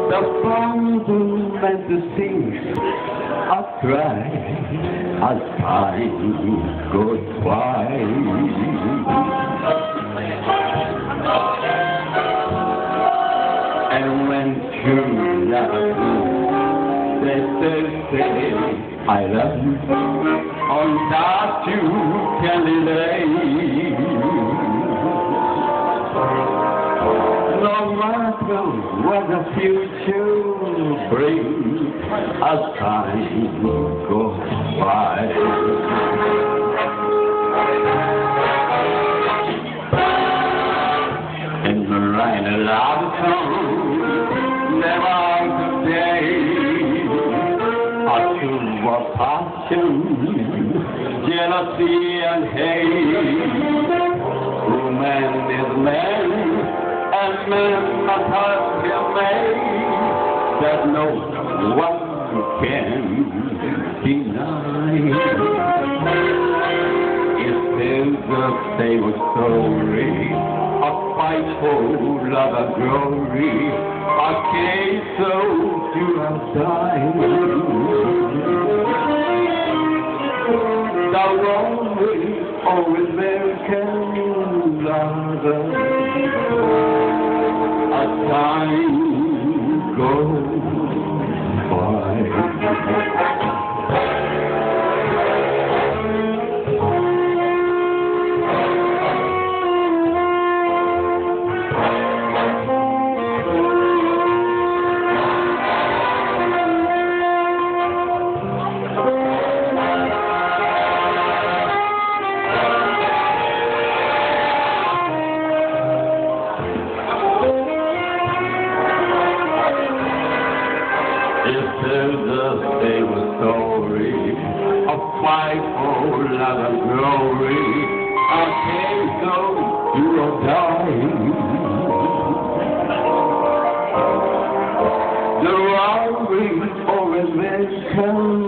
The fountain fantasies are dry as time goes by. And when true love they say I love you, on that you can relate. No matter what the future brings as time goes by. In the rain of love song, never today. A true of passion, jealousy and hate. Woman is man, and man must have him made, that no one can deny. If there's a famous story, a fight for love and glory, a case so you have died. The wrong way, always American lover. As time goes by. If there's a famous story, a fight for love and glory, I can't go to or die. The robbery always will come